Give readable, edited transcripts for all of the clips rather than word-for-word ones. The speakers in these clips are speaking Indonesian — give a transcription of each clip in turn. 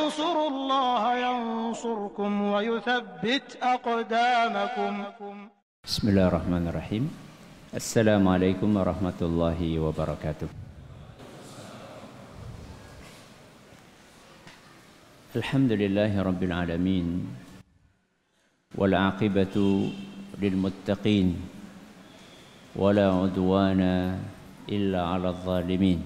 تنصروا الله ينصركم ويثبت أقدامكم. بسم الله الرحمن الرحيم. السلام عليكم ورحمة الله وبركاته. الحمد لله رب العالمين والعاقبة للمتقين ولا عدوان إلا على الظالمين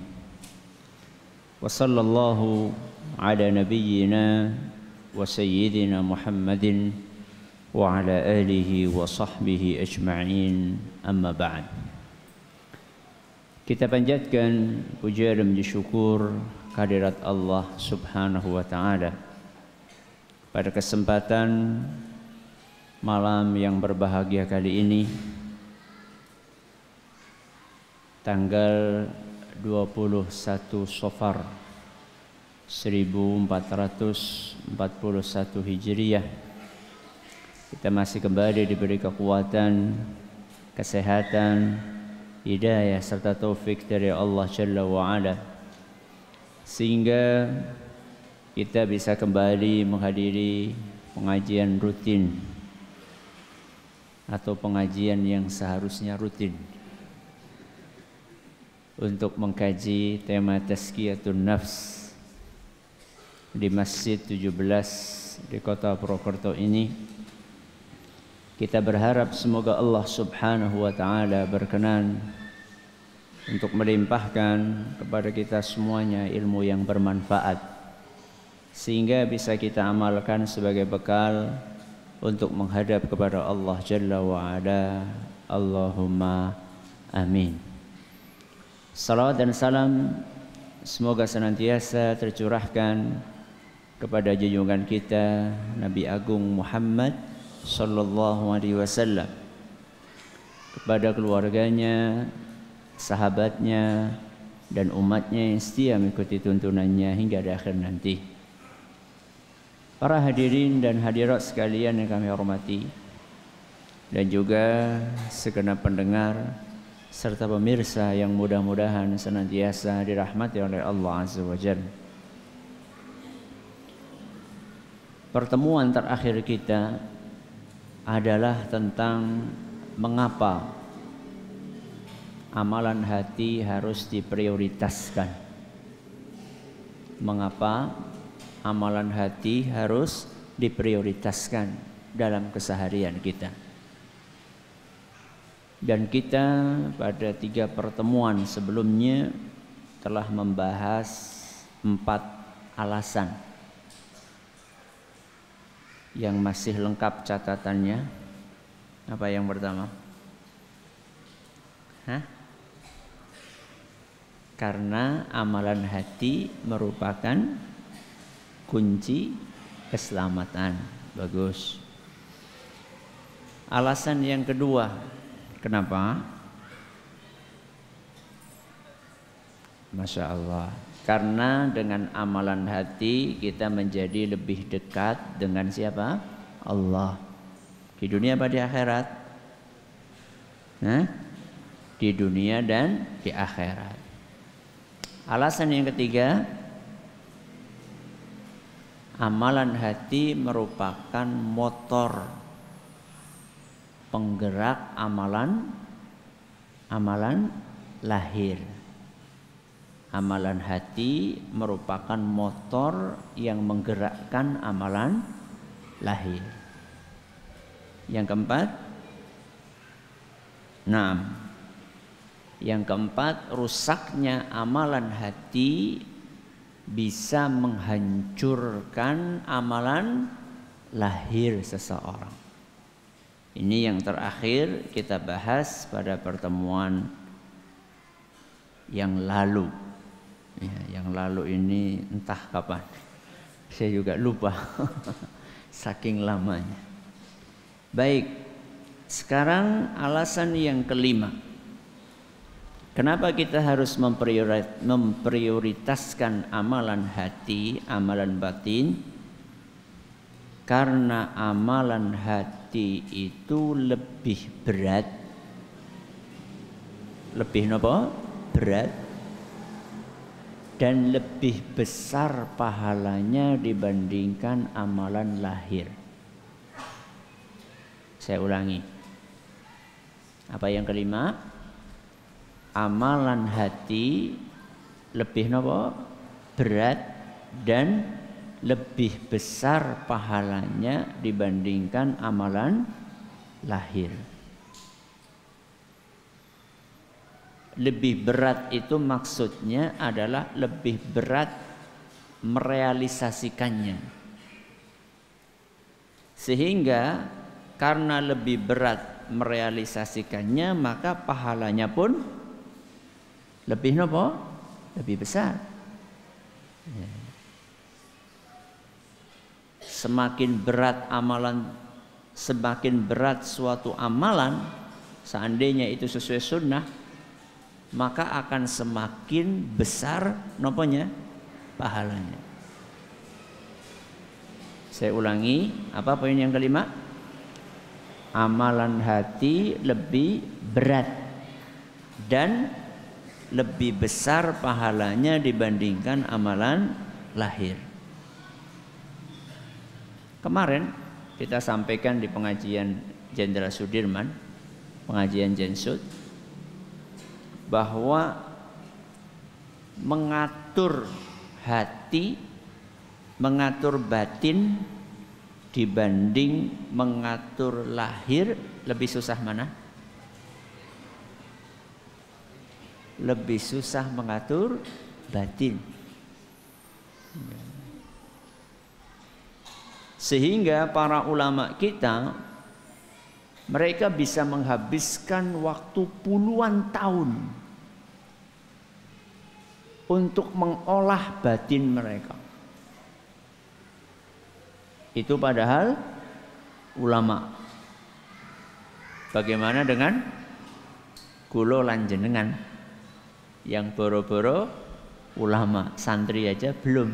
وصلى الله على نبينا وسيدنا محمد وعلى آله وصحبه أجمعين أما بعد. Kita panjatkan puja dan puji syukur kehadirat Allah Subhanahu wa taala pada kesempatan malam yang berbahagia kali ini, tanggal 21 Safar 1441 Hijriah. Kita masih kembali diberi kekuatan, kesehatan, hidayah serta taufik dari Allah Jalla wa'ala, sehingga kita bisa kembali menghadiri pengajian rutin atau pengajian yang seharusnya rutin untuk mengkaji tema Tazkiyatun Nafs di Masjid 17 di Kota Purwokerto ini. Kita berharap semoga Allah Subhanahu wa taala berkenan untuk melimpahkan kepada kita semuanya ilmu yang bermanfaat, sehingga bisa kita amalkan sebagai bekal untuk menghadap kepada Allah Jalla wa'ala. Allahumma amin. Salawat dan salam semoga senantiasa tercurahkan kepada junjungan kita Nabi Agung Muhammad sallallahu alaihi wasallam, kepada keluarganya, sahabatnya, dan umatnya yang setia mengikuti tuntunannya hingga di akhir nanti. Para hadirin dan hadirat sekalian yang kami hormati, dan juga segenap pendengar serta pemirsa yang mudah-mudahan senantiasa dirahmati oleh Allah Azza wa Jalla. Pertemuan terakhir kita adalah tentang mengapa amalan hati harus diprioritaskan. Mengapa amalan hati harus diprioritaskan dalam keseharian kita. Dan kita pada 3 pertemuan sebelumnya telah membahas 4 alasan yang masih lengkap catatannya. Apa yang pertama? Karena amalan hati merupakan kunci keselamatan. Bagus. Alasan yang kedua, kenapa? Masya Allah. Karena dengan amalan hati kita menjadi lebih dekat dengan siapa? Allah. Di dunia apa di akhirat? Di dunia dan di akhirat. Alasan yang ketiga, amalan hati merupakan motor penggerak amalan lahir. Amalan hati merupakan motor yang menggerakkan amalan lahir. Yang keempat, yang keempat, rusaknya amalan hati bisa menghancurkan amalan lahir seseorang. Ini yang terakhir kita bahas pada pertemuan yang lalu. Ya, yang lalu ini entah kapan, saya juga lupa saking lamanya. Baik, sekarang alasan yang kelima, kenapa kita harus memprioritaskan amalan hati, amalan batin? Karena amalan hati itu lebih berat. Lebih apa? Berat dan lebih besar pahalanya dibandingkan amalan lahir. Saya ulangi. Apa yang kelima? Amalan hati lebih nopo? Berat dan lebih besar pahalanya dibandingkan amalan lahir. Lebih berat itu maksudnya adalah lebih berat merealisasikannya. Sehingga karena lebih berat merealisasikannya, maka pahalanya pun lebih nopo? Lebih besar. Semakin berat amalan, semakin berat suatu amalan, seandainya itu sesuai sunnah, maka akan semakin besar noponya? Pahalanya. Saya ulangi, apa poin yang kelima? Amalan hati lebih berat dan lebih besar pahalanya dibandingkan amalan lahir. Kemarin kita sampaikan di pengajian Jenderal Sudirman, pengajian Jensud, bahwa mengatur hati, mengatur batin dibanding mengatur lahir, lebih susah mana? Lebih susah mengatur batin. Sehingga para ulama kita, mereka bisa menghabiskan waktu puluhan tahun untuk mengolah batin mereka. Itu padahal ulama. Bagaimana dengan kulo lan jenengan yang boro-boro ulama, santri aja belum.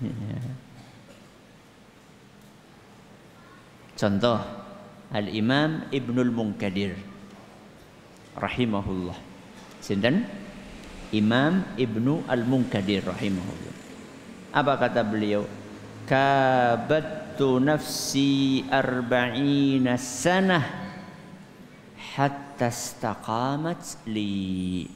Contoh Al-Imam Ibnul Munkadir rahimahullah. Sinten? Imam Ibnu Al-Munkadir rahimahullah. Apa kata beliau? Kabattu nafsi 40 sanah hatta istaqamat li.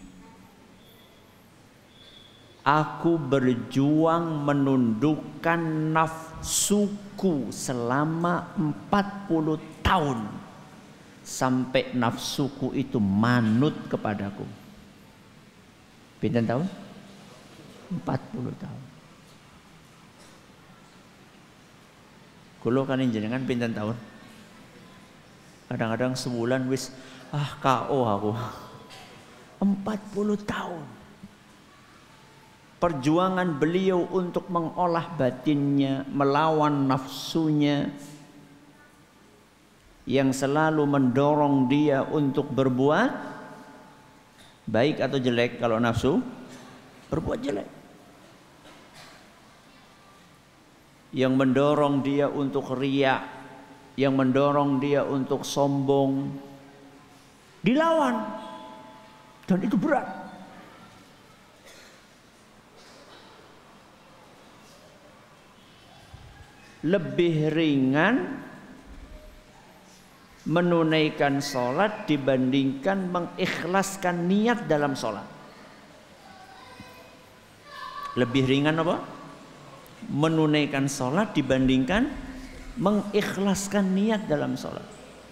Aku berjuang menundukkan nafsuku selama 40 tahun sampai nafsuku itu manut kepadaku. Pinten tahun? 40 tahun. Kulo kan jenengan pinten tahun? Kadang-kadang sebulan wis KO aku. 40 tahun. Perjuangan beliau untuk mengolah batinnya, melawan nafsunya yang selalu mendorong dia untuk berbuat baik atau jelek. Kalau nafsu berbuat jelek, yang mendorong dia untuk riya, yang mendorong dia untuk sombong, dilawan, dan itu berat. Lebih ringan menunaikan sholat dibandingkan mengikhlaskan niat dalam sholat. Lebih ringan apa? Menunaikan sholat dibandingkan mengikhlaskan niat dalam sholat.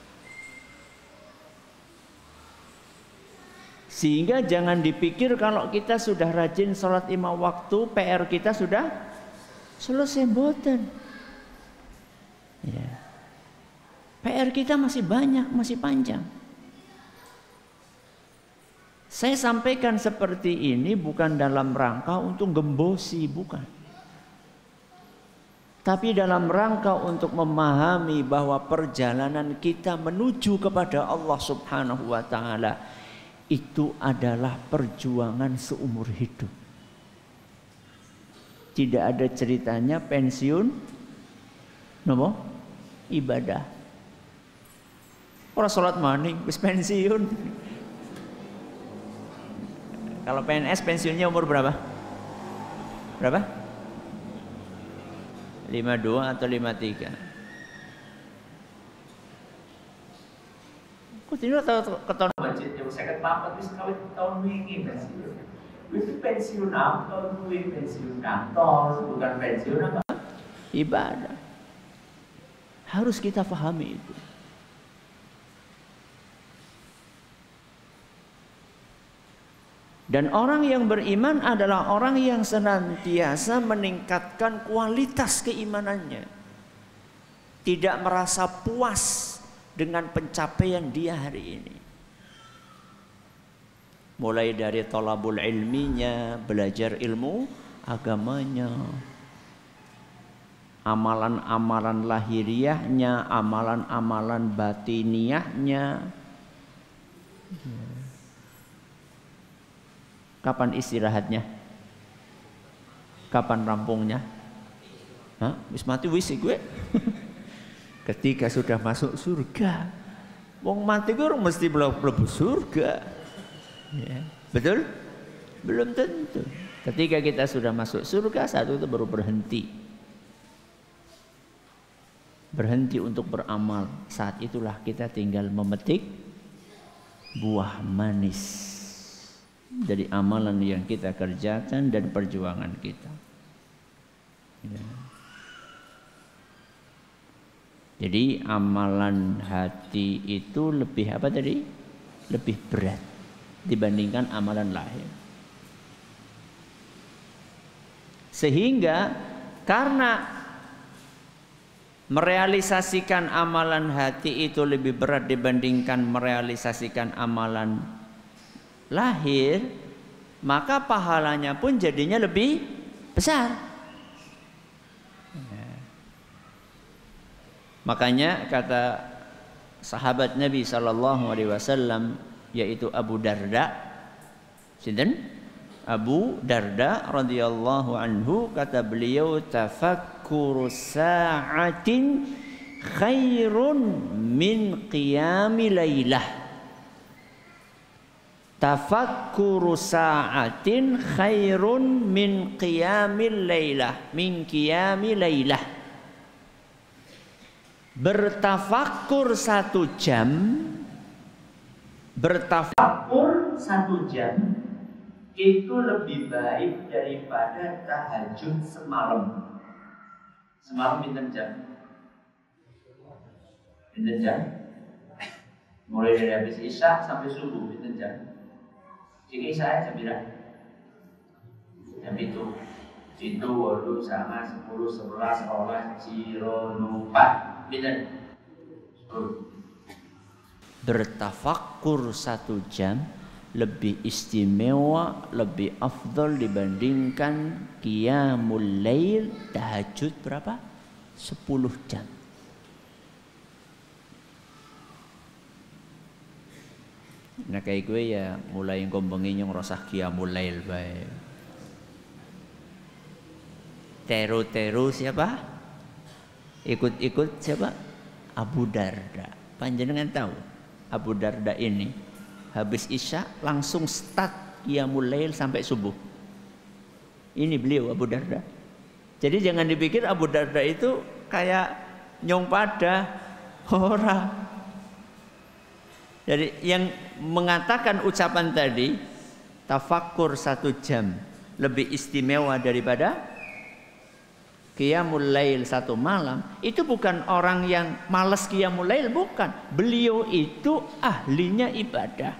Sehingga jangan dipikir kalau kita sudah rajin sholat 5 waktu, PR kita sudah selesai. Mboten. Ya. PR kita masih banyak, masih panjang. Saya sampaikan seperti ini bukan dalam rangka untuk gembosi, bukan. Tapi dalam rangka untuk memahami bahwa perjalanan kita menuju kepada Allah Subhanahu wa Ta'ala itu adalah perjuangan seumur hidup. Tidak ada ceritanya pensiun ibadah. Orang sholat maning wis pensiun. Kalau PNS pensiunnya umur berapa? Berapa? 52 atau 53? Kok tidak tahu keton masjid yang saya ketahuan wis kawit tahun wingi pensiun. Wis pensiun apa kuwi pensiun kantor, bukan pensiun apa? Ibadah. Harus kita pahami itu. Dan orang yang beriman adalah orang yang senantiasa meningkatkan kualitas keimanannya. Tidak merasa puas dengan pencapaian dia hari ini. Mulai dari thalabul ilminya, belajar ilmu agamanya, amalan-amalan lahiriahnya, amalan-amalan batiniahnya. Kapan istirahatnya? Kapan rampungnya? Hah? Wis mati wis gue. Ketika sudah masuk surga. Wong mati gue mesti mlebu surga. Ya. Betul? Belum tentu. Ketika kita sudah masuk surga, saat itu baru berhenti. Berhenti untuk beramal. Saat itulah kita tinggal memetik buah manis dari amalan yang kita kerjakan dan perjuangan kita. Ya. Jadi amalan hati itu lebih apa tadi? Lebih berat dibandingkan amalan lahir. Sehingga karena merealisasikan amalan hati itu lebih berat dibandingkan merealisasikan amalan lahir, maka pahalanya pun jadinya lebih besar. Makanya kata sahabat Nabi SAW, yaitu Abu Darda, sinten? Abu Darda radhiyallahu anhu, kata beliau, tafakkuru sa'atin khairun min qiyami lailah. Tafakkuru sa'atin khairun min qiyamil lailah, min qiyami lailah. Bertafakkur 1 jam, bertafakkur 1 jam itu lebih baik daripada tahajud semalam. Semalam pinten jam? Pinten jam? Mulai dari habis isya sampai subuh pinten jam? Jika isya jam berapa? Jam itu. Itu waduh sama 10, 11, 12, 0, 4. Pinten? Bertafakkur 1 jam lebih istimewa, lebih afdal dibandingkan qiyamul lail, tahajud berapa? 10 jam. Nah kayak gue ya mulai ngomongin yang rosah qiyamul lail bae. Teru-teru siapa? Ikut-ikut siapa? Abu Darda. Panjenengan tahu Abu Darda ini habis isya langsung start qiyamul lail sampai subuh. Ini beliau Abu Darda. Jadi jangan dipikir Abu Darda itu kayak nyong pada orang. Jadi yang mengatakan ucapan tadi, tafakkur 1 jam lebih istimewa daripada qiyamul lail 1 malam, itu bukan orang yang malas qiyamul lail, bukan. Beliau itu ahlinya ibadah.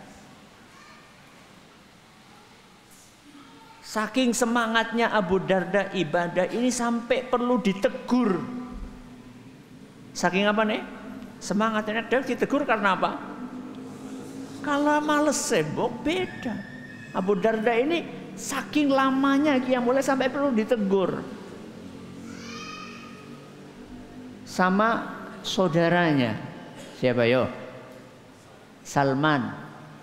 Saking semangatnya Abu Darda ibadah ini sampai perlu ditegur. Saking apa nih? Semangatnya dan ditegur karena apa? Kalau males sibuk beda. Abu Darda ini saking lamanya qiyamul lail sampai perlu ditegur sama saudaranya. Siapa yo? Salman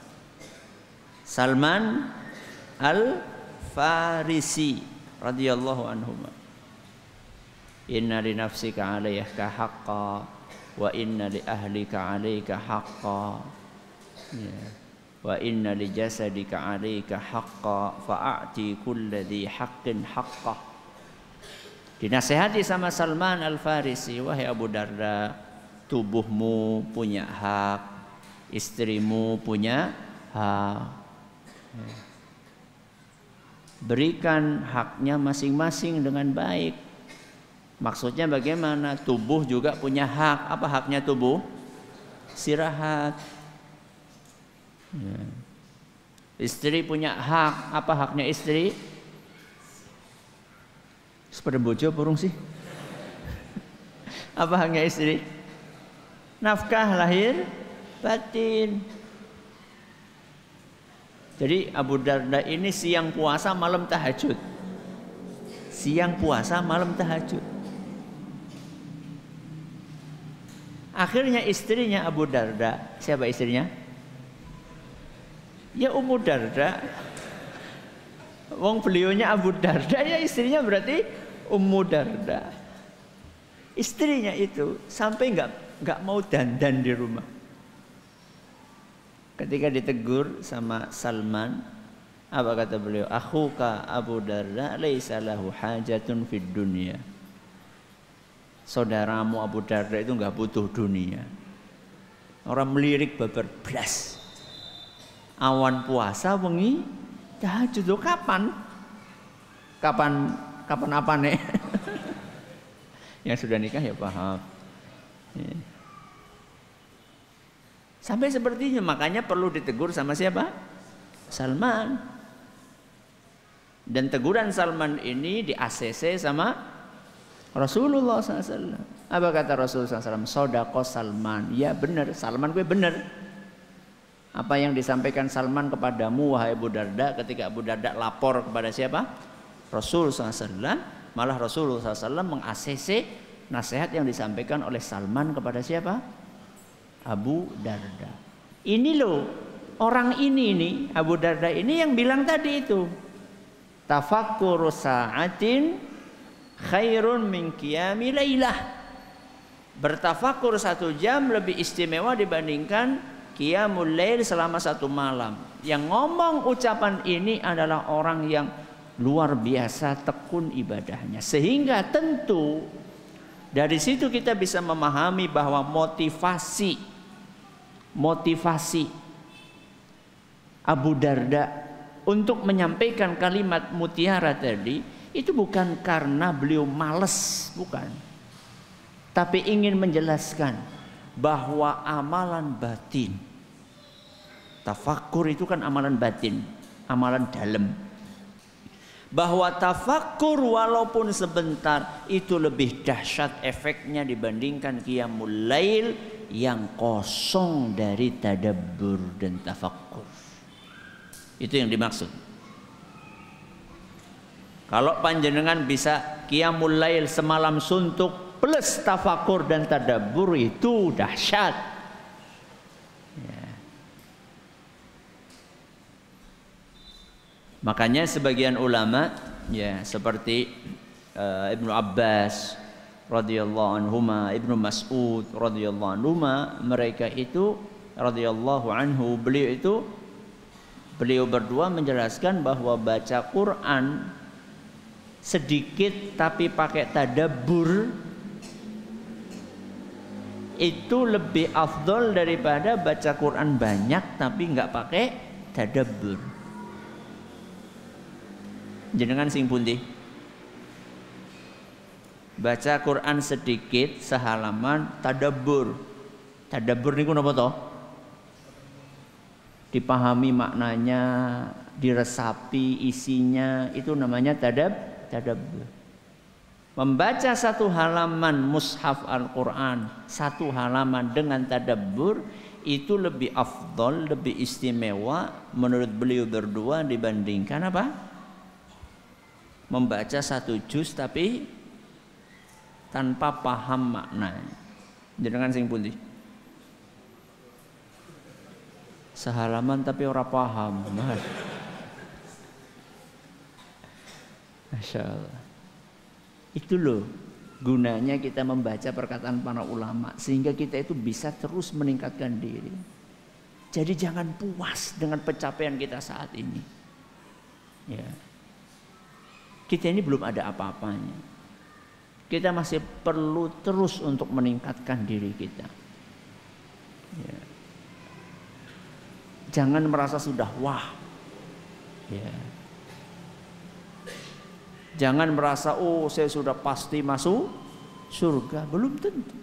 Al-Farisi radhiyallahu anhu. Inna li nafsika 'alaika haqqan wa inna li ahlika 'alaika haqqan. Ya. wa inna li jasadika 'alaika haqqan fa'ati kulli haqqin haqqah. Dinasehati sama Salman Al-Farisi, wahai Abu Darda, tubuhmu punya hak, istrimu punya hak. Berikan haknya masing-masing dengan baik. Maksudnya bagaimana? Tubuh juga punya hak. Apa haknya tubuh? Istirahat. Istri punya hak. Apa haknya istri? Sepeda bojo burung sih. Apa haknya istri? Nafkah lahir batin. Jadi Abu Darda ini siang puasa malam tahajud. Siang puasa malam tahajud. Akhirnya istrinya Abu Darda, siapa istrinya? Ya Ummu Darda. Wong beliaunya Abu Darda, ya istrinya berarti Ummu Darda. Istrinya itu sampai nggak mau dandan di rumah. Ketika ditegur sama Salman, apa kata beliau? Akhuka Abu Darda laisa lahu hajatun fid dunya. Saudaramu Abu Darda itu nggak butuh dunia. Orang melirik babar blas. Awan puasa wengi tahajud. Kapan? Kapan apa nih? Yang sudah nikah ya paham. Ya. Sampai sepertinya, makanya perlu ditegur sama siapa? Salman. Dan teguran Salman ini di ACC sama Rasulullah SAW. Apa kata Rasulullah SAW? Sodako Salman. Ya benar, Salman gue benar. Apa yang disampaikan Salman kepadamu wahai Abu Darda, ketika Abu Darda lapor kepada siapa? Rasul SAW. Malah Rasulullah SAW meng-ACC nasihat yang disampaikan oleh Salman kepada siapa? Abu Darda. Ini loh, orang ini nih, Abu Darda ini yang bilang tadi itu. Tafakkur sa'atin khairun min qiyami lailah. Bertafakur 1 jam lebih istimewa dibandingkan qiyamul lail selama 1 malam. Yang ngomong ucapan ini adalah orang yang luar biasa tekun ibadahnya. Sehingga tentu dari situ kita bisa memahami bahwa motivasi Abu Darda untuk menyampaikan kalimat mutiara tadi itu bukan karena beliau malas, bukan. Tapi ingin menjelaskan bahwa amalan batin, tafakkur itu kan amalan batin, amalan dalam. Bahwa tafakkur walaupun sebentar itu lebih dahsyat efeknya dibandingkan qiyamul lail yang kosong dari tadabbur dan tafakkur. Itu yang dimaksud. Kalau panjenengan bisa qiyamul lail semalam suntuk plus tafakkur dan tadabbur itu dahsyat. Ya. Makanya sebagian ulama ya seperti Ibnu Abbas radhiyallahu anhuma, Ibnu Mas'ud radhiyallahu anhuma, mereka itu radhiyallahu anhu, beliau berdua menjelaskan bahwa baca Quran sedikit tapi pakai tadabbur itu lebih afdol daripada baca Quran banyak tapi nggak pakai tadabbur. Jenengan sing pundi? Baca Quran sedikit sehalaman tadabbur. Tadabbur niku napa to? Dipahami maknanya, diresapi isinya, itu namanya tadabbur. Membaca 1 halaman mushaf Al-Quran, 1 halaman dengan tadabbur itu lebih afdol, lebih istimewa menurut beliau berdua dibandingkan apa? Membaca 1 juz tapi tanpa paham maknanya. Jenengan sing pundi? Sehalaman tapi ora paham. Masya Allah. Itu loh gunanya kita membaca perkataan para ulama, sehingga kita itu bisa terus meningkatkan diri. Jadi jangan puas dengan pencapaian kita saat ini. Ya. Kita ini belum ada apa-apanya. Kita masih perlu terus untuk meningkatkan diri kita. Ya. Jangan merasa sudah wah. Ya. Jangan merasa oh saya sudah pasti masuk surga. Belum tentu.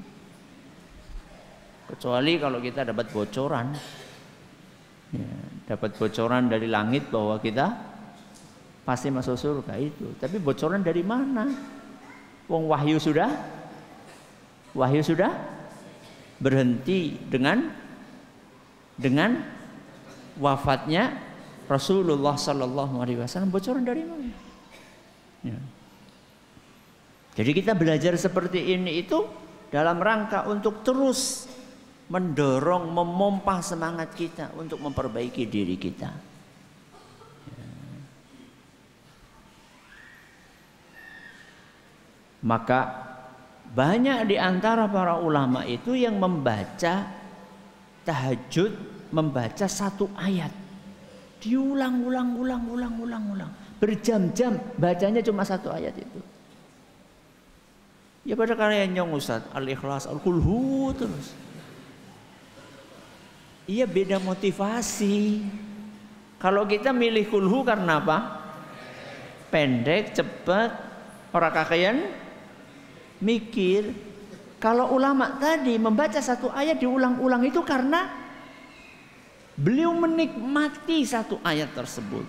Kecuali kalau kita dapat bocoran. Ya, dapat bocoran dari langit bahwa kita pasti masuk surga itu. Tapi bocoran dari mana? Wong wahyu sudah berhenti dengan wafatnya Rasulullah Sallallahu Alaihi Wasallam. Bocoran dari mana? Ya. Jadi kita belajar seperti ini itu dalam rangka untuk terus mendorong, memompa semangat kita untuk memperbaiki diri kita. Ya. Maka banyak di antara para ulama itu yang membaca tahajud, membaca satu ayat, diulang-ulang, berjam-jam bacanya cuma satu ayat itu. Ya pada karya nyong Ustaz, Al-Ikhlas, Al-Kulhu terus. Iya beda motivasi. Kalau kita milih kulhu karena apa? Pendek, cepat, orang kakean mikir. Kalau ulama tadi membaca satu ayat diulang-ulang itu karena beliau menikmati satu ayat tersebut.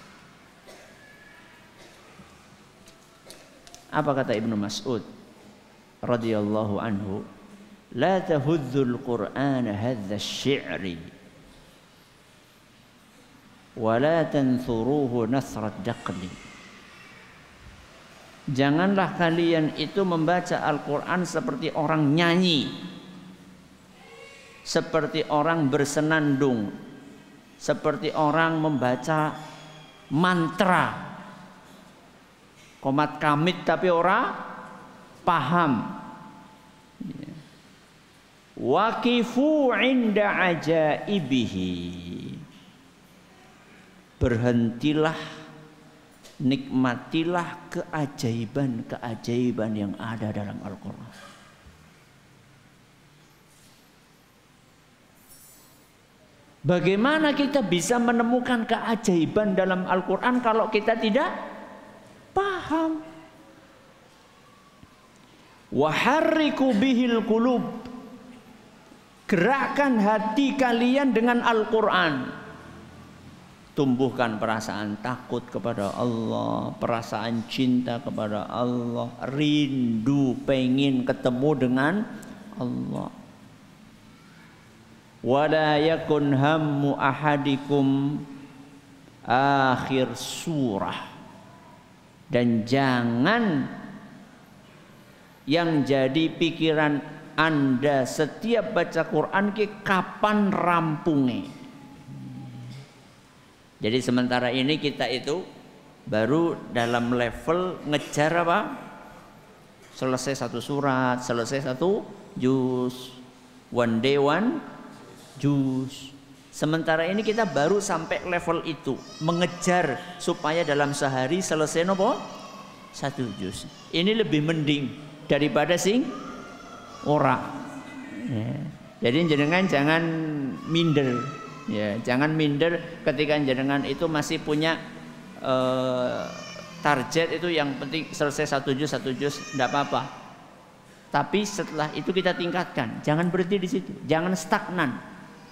Apa kata Ibnu Mas'ud radhiyallahu anhu? La tahudzul Qur'an hadza asy-syi'ri wa la tanthuruhu nasrat daqli. Janganlah kalian itu membaca Al-Qur'an seperti orang nyanyi, seperti orang bersenandung, seperti orang membaca mantra, komat kamit tapi ora paham. Waqifu inda ajaibihi. Berhentilah, nikmatilah keajaiban-keajaiban yang ada dalam Al-Quran. Bagaimana kita bisa menemukan keajaiban dalam Al-Quran kalau kita tidak paham? Waharriku bihil qulub. Gerakkan hati kalian dengan Al-Quran. Tumbuhkan perasaan takut kepada Allah, perasaan cinta kepada Allah, rindu pengen ketemu dengan Allah. Wala yakun hammu ahadikum akhir surah. Dan jangan yang jadi pikiran Anda setiap baca Quran ke kapan rampungnya. Jadi sementara ini kita itu baru dalam level ngejar apa? Selesai satu surat, selesai satu juz, one day one juz. Sementara ini kita baru sampai level itu, mengejar supaya dalam sehari selesai nopo? Satu juz. Ini lebih mending daripada sing ora. Ya. Jadi jenengan jangan minder, ya, jangan minder ketika jenengan itu masih punya target itu yang penting selesai satu juz, tidak apa-apa. Tapi setelah itu kita tingkatkan, jangan berhenti di situ, jangan stagnan.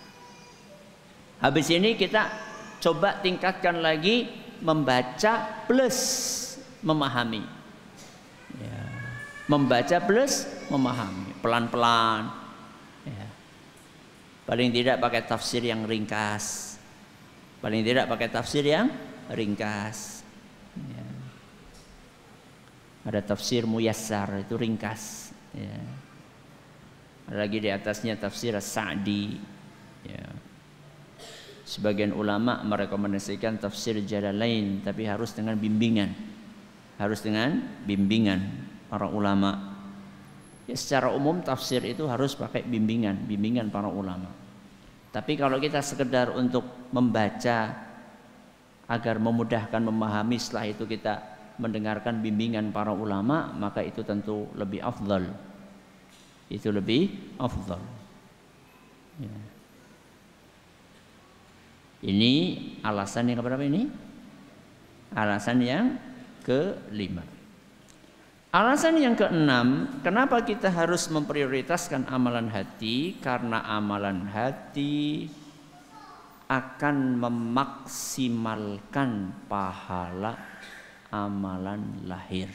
Habis ini kita coba tingkatkan lagi membaca plus memahami. Ya. Membaca plus memahami pelan-pelan. Ya. Paling tidak pakai tafsir yang ringkas. Paling tidak pakai tafsir yang ringkas. Ya. Ada tafsir muyassar itu ringkas. Ya. Ada lagi di atasnya tafsir As-Sa'di. Ya. Sebagian ulama merekomendasikan tafsir Jalalain, tapi harus dengan bimbingan. Harus dengan bimbingan para ulama. Ya, secara umum tafsir itu harus pakai bimbingan para ulama. Tapi kalau kita sekedar untuk membaca agar memudahkan memahami, setelah itu kita mendengarkan bimbingan para ulama, maka itu tentu lebih afdal. Itu lebih afdal. Ya. Ini alasan yang keberapa ini? Alasan yang kelima. Alasan yang keenam, kenapa kita harus memprioritaskan amalan hati? Karena amalan hati akan memaksimalkan pahala amalan lahir.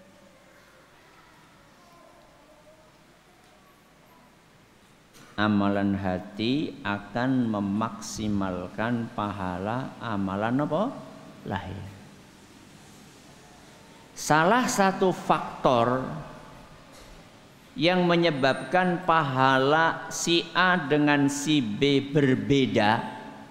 Amalan hati akan memaksimalkan pahala amalan apa? Lahir. Salah satu faktor yang menyebabkan pahala si A dengan si B berbeda,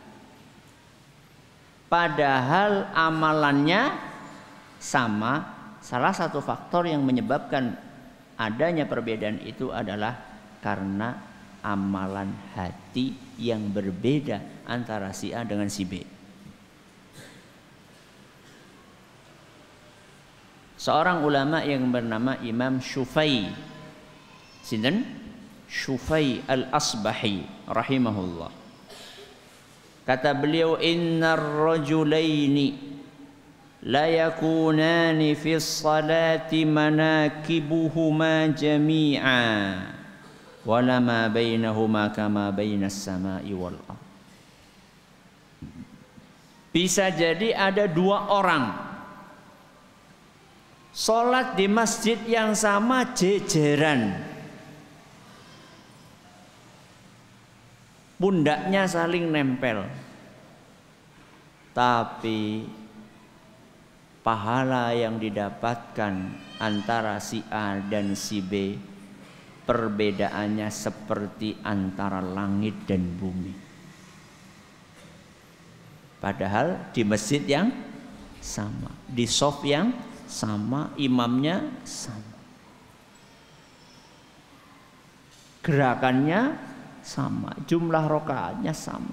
padahal amalannya sama, salah satu faktor yang menyebabkan adanya perbedaan itu adalah karena amalan hati yang berbeda antara si A dengan si B. Seorang ulama yang bernama Imam Syufai, sinten? Syufai al-Asbahi rahimahullah. Kata beliau, innar rajulaini la yakunani fi salati manakibuhuma jami'a wala ma bainahuma kama bainas sama'i wal ardh. Bisa jadi ada dua orang sholat di masjid yang sama jejeran, pundaknya saling nempel, tapi pahala yang didapatkan antara si A dan si B perbedaannya seperti antara langit dan bumi. Padahal di masjid yang sama, di shaf yang sama, imamnya sama, gerakannya sama, jumlah rakaatnya sama.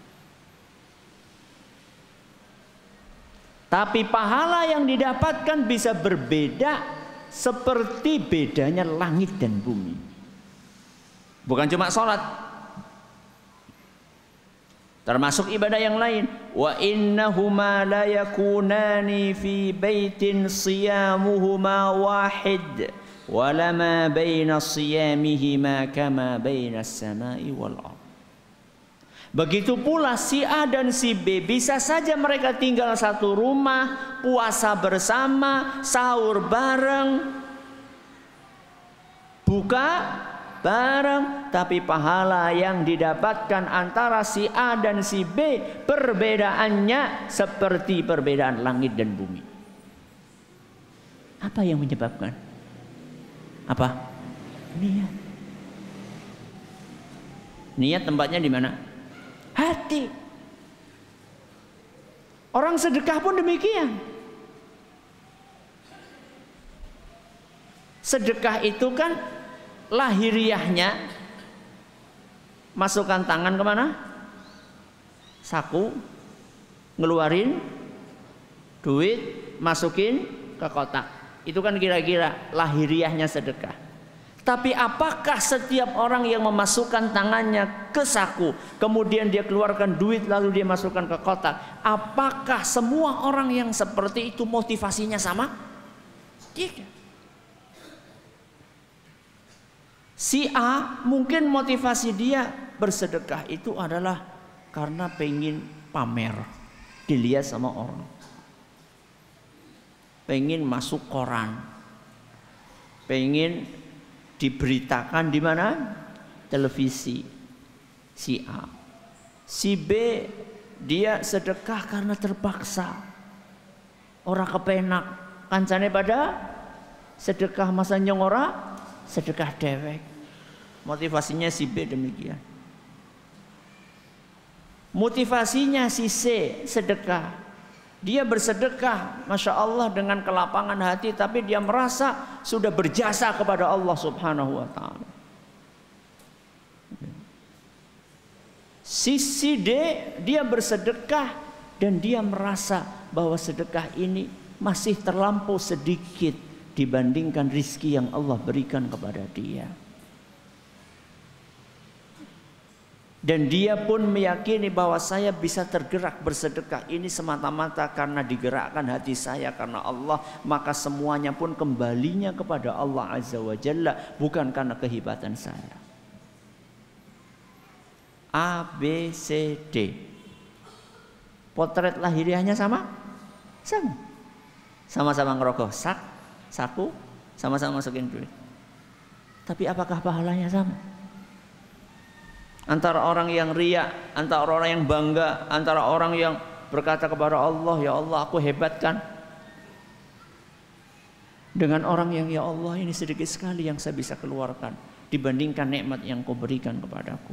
Tapi pahala yang didapatkan bisa berbeda seperti bedanya langit dan bumi. Bukan cuma sholat, termasuk ibadah yang lain. Wa innahuma la yakunani fi baitin siyamuhuma wahid wa lama baina siyamihima kama baina as-sama'i wal ardh. Begitu pula si A dan si B, bisa saja mereka tinggal satu rumah, puasa bersama, sahur bareng, buka bareng, tapi pahala yang didapatkan antara si A dan si B perbedaannya seperti perbedaan langit dan bumi. Apa yang menyebabkan? Apa? Niat. Niat tempatnya di mana? Hati. Orang sedekah pun demikian. Sedekah itu kan lahiriahnya masukkan tangan kemana? Saku, ngeluarin duit, masukin ke kotak. Itu kan kira-kira lahiriahnya sedekah. Tapi apakah setiap orang yang memasukkan tangannya ke saku, kemudian dia keluarkan duit lalu dia masukkan ke kotak, apakah semua orang yang seperti itu motivasinya sama? Tidak. Si A mungkin motivasi dia bersedekah itu adalah karena pengen pamer, dilihat sama orang, pengen masuk koran, pengen diberitakan di mana? Televisi. Si A. Si B dia sedekah karena terpaksa. Ora kepenak. Kancane pada sedekah masa nyong ora sedekah dewek. Motivasinya si B demikian. Motivasinya si C sedekah. Dia bersedekah, Masya Allah, dengan kelapangan hati, tapi dia merasa sudah berjasa kepada Allah Subhanahu wa ta'ala. Sisi D, dia bersedekah dan dia merasa bahwa sedekah ini masih terlampau sedikit dibandingkan rizki yang Allah berikan kepada dia. Dan dia pun meyakini bahwa saya bisa tergerak bersedekah ini semata-mata karena digerakkan hati saya karena Allah, maka semuanya pun kembalinya kepada Allah Azza wa Jalla, bukan karena kehebatan saya. A, B, C, D. Potret lahiriahnya sama? Sama. Sama-sama ngerokok, saku, sama-sama masukin duit. Tapi apakah pahalanya sama? Antara orang yang riya, antara orang yang bangga, antara orang yang berkata kepada Allah, ya Allah aku hebat kan, dengan orang yang ya Allah ini sedikit sekali yang saya bisa keluarkan dibandingkan nikmat yang kau berikan kepadaku.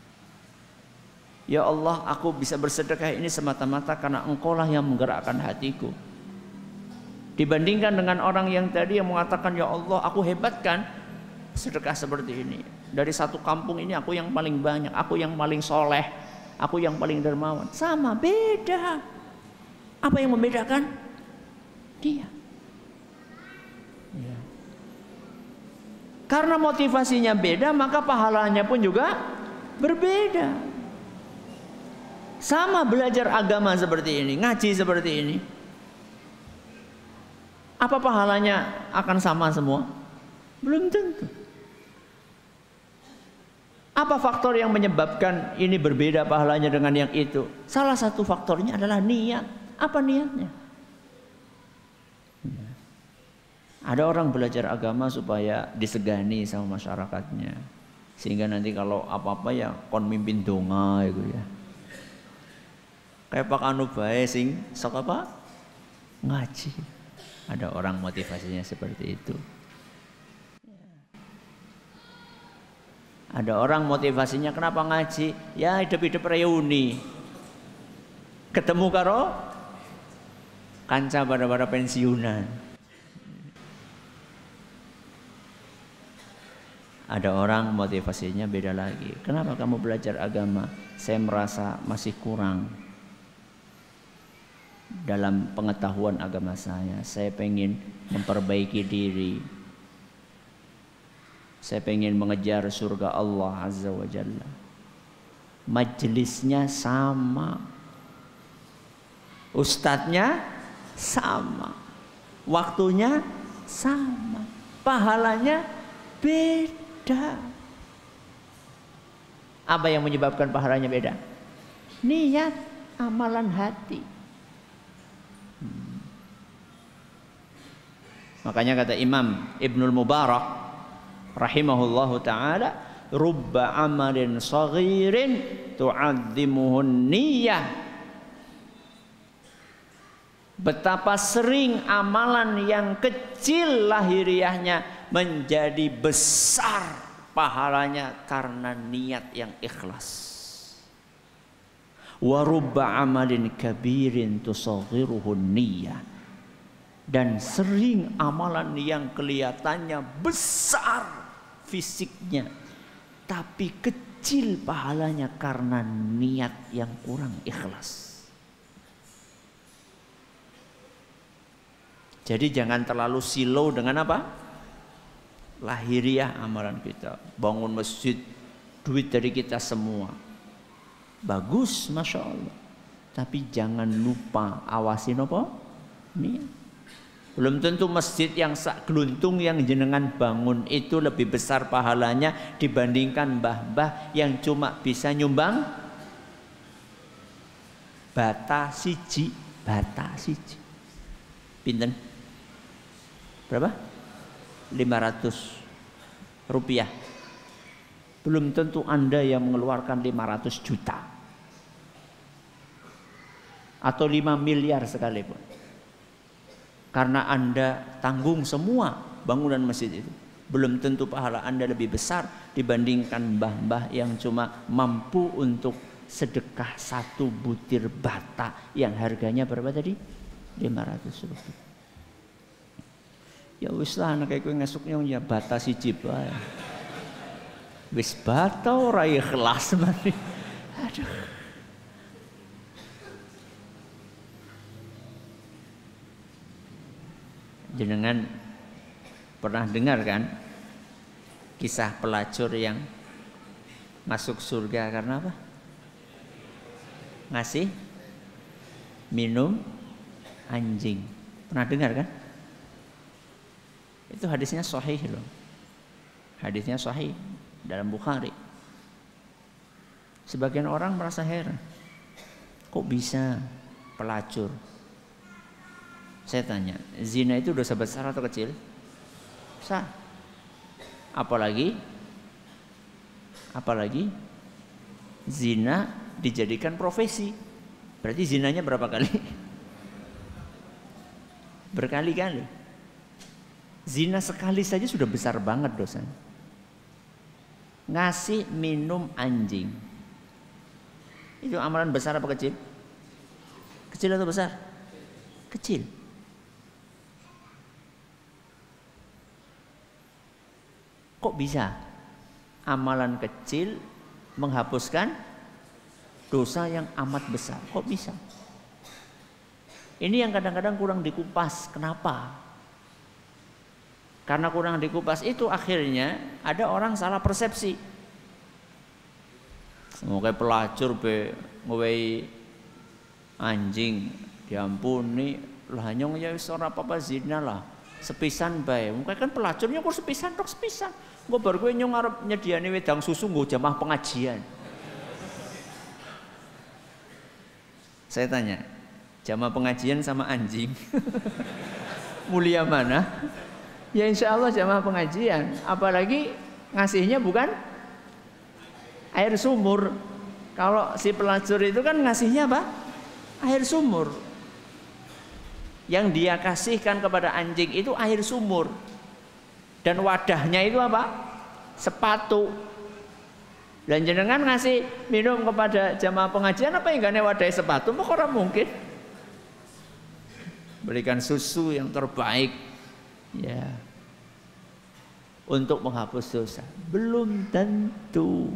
Ya Allah aku bisa bersedekah ini semata-mata karena engkau lah yang menggerakkan hatiku, dibandingkan dengan orang yang tadi yang mengatakan ya Allah aku hebat kan sedekah seperti ini. Dari satu kampung ini aku yang paling banyak, aku yang paling soleh, aku yang paling dermawan. Sama, beda. Apa yang membedakan? Dia. Ya. Karena motivasinya beda, maka pahalanya pun juga berbeda. Sama belajar agama seperti ini, ngaji seperti ini. Apa pahalanya akan sama semua? Belum tentu. Apa faktor yang menyebabkan ini berbeda pahalanya dengan yang itu? Salah satu faktornya adalah niat. Apa niatnya? Ada orang belajar agama supaya disegani sama masyarakatnya, sehingga nanti kalau apa-apa ya kon mimpin donga itu ya. Kayak Pak Anu bae sing sok apa? Ngaji. Ada orang motivasinya seperti itu. Ada orang motivasinya kenapa ngaji? Ya hidup-hidup reuni. Ketemu karo kanca pada pensiunan. Ada orang motivasinya beda lagi. Kenapa kamu belajar agama? Saya merasa masih kurang dalam pengetahuan agama saya. Saya pengen memperbaiki diri. Saya pengen mengejar surga Allah Azza wa Jalla. Majelisnya sama, ustadznya sama, waktunya sama, pahalanya beda. Apa yang menyebabkan pahalanya beda? Niat, amalan hati. Makanya kata Imam Ibnul Mubarak rahimahullahu ta'ala, rubba amalin saghirin tu'azzimuhun niyah. Betapa sering amalan yang kecil lahiriahnya menjadi besar pahalanya karena niat yang ikhlas. Wa rubba amalin kabirin tusaghiruhun niyah. Dan sering amalan yang kelihatannya besar fisiknya, tapi kecil pahalanya karena niat yang kurang ikhlas. Jadi jangan terlalu silau dengan apa? Lahiriah amalan kita. Bangun masjid, duit dari kita semua. Bagus, Masya Allah. Tapi jangan lupa awasin apa? Niat. Belum tentu masjid yang sak geluntung yang jenengan bangun itu lebih besar pahalanya dibandingkan mbah-mbah yang cuma bisa nyumbang bata siji. Pinten? Berapa? 500 rupiah. Belum tentu Anda yang mengeluarkan 500 juta atau 5 miliar sekalipun. Karena Anda tanggung semua bangunan masjid itu, belum tentu pahala Anda lebih besar dibandingkan mbah-mbah yang cuma mampu untuk sedekah 1 butir bata yang harganya berapa tadi? 500 rupiah. Ya wis lah anak kowe ngesuknya ya bata siji bae. Wis bata ora ikhlas mari. Aduh. Jenengan pernah dengar kan kisah pelacur yang masuk surga karena apa? Ngasih minum anjing. Pernah dengar kan? Itu hadisnya sahih loh. Hadisnya sahih dalam Bukhari. Sebagian orang merasa heran. Kok bisa pelacur? Saya tanya, zina itu dosa besar atau kecil? Besar. Apalagi zina dijadikan profesi. Berarti zinanya berapa kali? Berkali-kali. Zina sekali saja sudah besar banget dosanya. Ngasih minum anjing. Itu amalan besar apa kecil? Kecil atau besar? Kecil. Kok bisa amalan kecil menghapuskan dosa yang amat besar? Kok bisa? Ini yang kadang-kadang kurang dikupas. Kenapa? Karena kurang dikupas itu akhirnya ada orang salah persepsi. Kayak pelacur ngewei anjing diampuni lah nyong ya wis ora apa-apa zina lah. Sepisan bae. Mungkin kan pelacurnya kok sepisan tok sepisan. Gue baru gue nyong arep nyediani wedang susu nggo jamaah pengajian. Saya tanya, jamaah pengajian sama anjing mulia mana? Ya insya Allah jamaah pengajian. Apalagi ngasihnya bukan air sumur. Kalau si pelacur itu kan ngasihnya apa? Air sumur. Yang dia kasihkan kepada anjing itu air sumur. Dan wadahnya itu apa? Sepatu. Dan jenengan ngasih minum kepada jamaah pengajian apa yang gak wadahnya sepatu? Kok orang mungkin? Berikan susu yang terbaik, ya, untuk menghapus dosa. Belum tentu.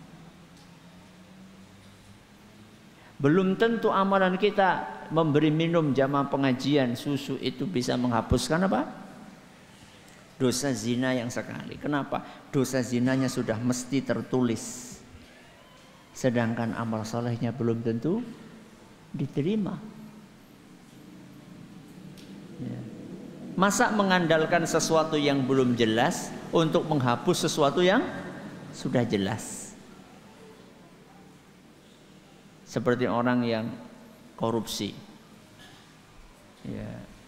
Belum tentu amalan kita memberi minum jamaah pengajian susu itu bisa menghapuskan apa? Dosa zina yang sekali. Kenapa? Dosa zinanya sudah mesti tertulis. Sedangkan amal solehnya belum tentu diterima. Ya. Masa mengandalkan sesuatu yang belum jelas untuk menghapus sesuatu yang sudah jelas? Seperti orang yang korupsi. Ya.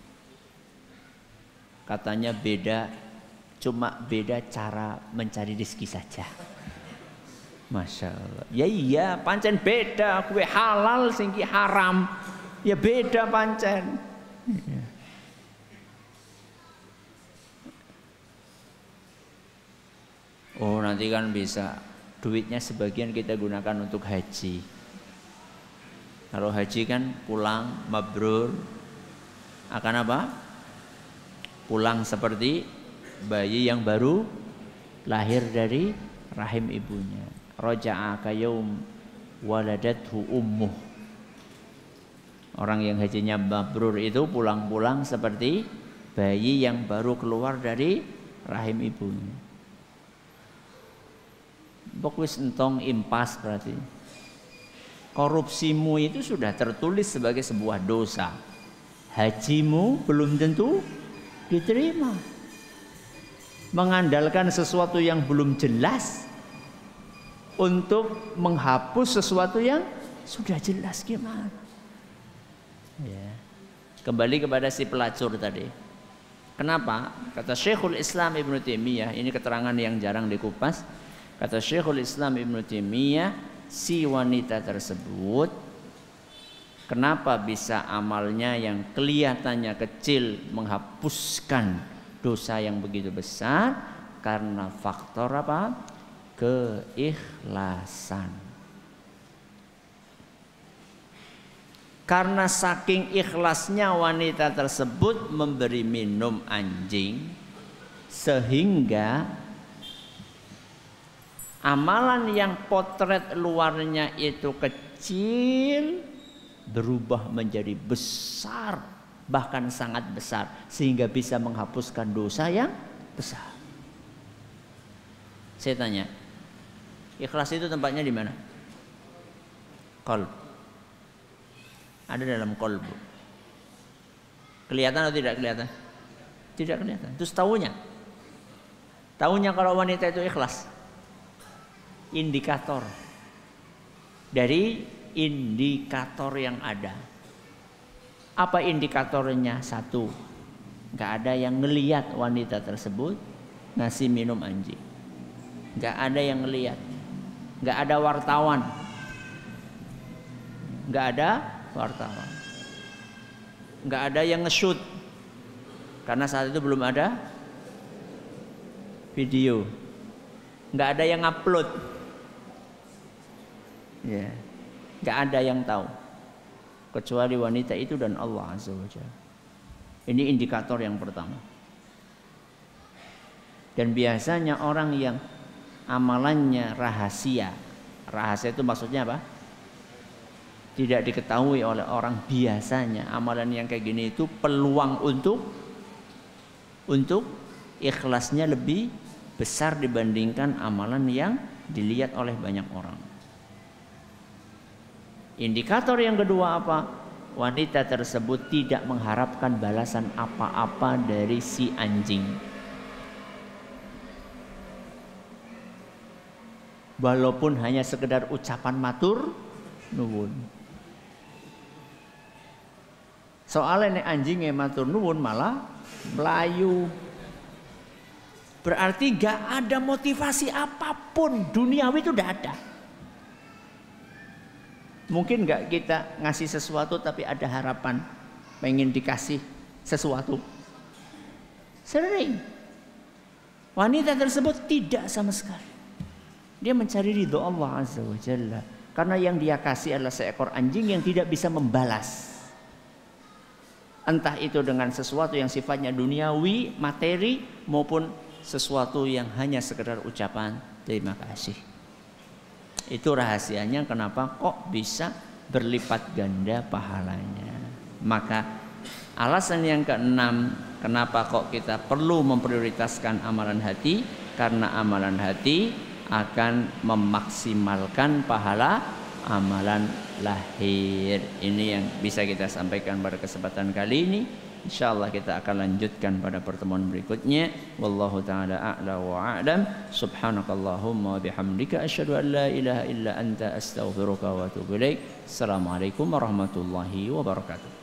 Katanya beda, cuma beda cara mencari rezeki saja. Masya Allah. Ya iya, pancen beda. Kue halal singki haram. Ya beda pancen. Ya. Oh nanti kan bisa duitnya sebagian kita gunakan untuk haji. Kalau haji kan pulang mabrur, akan apa? Pulang seperti bayi yang baru lahir dari rahim ibunya. Raja'a kayaum waladathu ummuh. Orang yang hajinya mabrur itu pulang-pulang seperti bayi yang baru keluar dari rahim ibunya. Bokwis entong impas berarti. Korupsimu itu sudah tertulis sebagai sebuah dosa. Hajimu belum tentu diterima. Mengandalkan sesuatu yang belum jelas untuk menghapus sesuatu yang sudah jelas gimana? Ya. Kembali kepada si pelacur tadi. Kenapa? Kata Syekhul Islam Ibnu Taimiyah, ini keterangan yang jarang dikupas. Kata Syekhul Islam Ibnu Taimiyah, si wanita tersebut kenapa bisa amalnya yang kelihatannya kecil menghapuskan dosa yang begitu besar? Karena faktor apa? Keikhlasan. Karena saking ikhlasnya wanita tersebut memberi minum anjing, sehingga Amalan yang potret luarnya itu kecil berubah menjadi besar, bahkan sangat besar, sehingga bisa menghapuskan dosa yang besar. Saya tanya, ikhlas itu tempatnya di mana? Qalb. Ada dalam qalb. Kelihatan atau tidak kelihatan? Tidak kelihatan. Terus taunya kalau wanita itu ikhlas. Indikator dari indikator yang ada. Apa indikatornya? Satu, nggak ada yang ngelihat wanita tersebut ngasih minum anjing. Nggak ada yang ngelihat. Nggak ada wartawan. Nggak ada wartawan. Nggak ada yang nge-shoot. Karena saat itu belum ada video. Nggak ada yang upload. Ya, nggak ada yang tahu kecuali wanita itu dan Allah Azza wa Jalla. Ini indikator yang pertama. Dan biasanya orang yang amalannya rahasia itu maksudnya apa? Tidak diketahui oleh orang, biasanya amalan yang kayak gini itu peluang untuk ikhlasnya lebih besar dibandingkan amalan yang dilihat oleh banyak orang. Indikator yang kedua apa? Wanita tersebut tidak mengharapkan balasan apa-apa dari si anjing. Walaupun hanya sekedar ucapan matur nuwun. Soalnya nek anjingnya matur nuwun malah melayu. Berarti gak ada motivasi apapun duniawi, itu udah ada. Mungkin gak kita ngasih sesuatu tapi ada harapan pengen dikasih sesuatu. Sering. Wanita tersebut tidak sama sekali. Dia mencari ridho Allah Azza wa Jalla. Karena yang dia kasih adalah seekor anjing yang tidak bisa membalas. Entah itu dengan sesuatu yang sifatnya duniawi, materi, maupun sesuatu yang hanya sekedar ucapan terima kasih. Itu rahasianya kenapa kok bisa berlipat ganda pahalanya. Maka alasan yang keenam, kenapa kok kita perlu memprioritaskan amalan hati, karena amalan hati akan memaksimalkan pahala amalan lahir. Ini yang bisa kita sampaikan pada kesempatan kali ini. Insyaallah kita akan lanjutkan pada pertemuan berikutnya. Wallahu taala a'la wa a'lam. Subhanakallahumma wa bihamdika asyhadu an la ilaha illa anta astaghfiruka wa atubu ilaik. Assalamualaikum warahmatullahi wabarakatuh.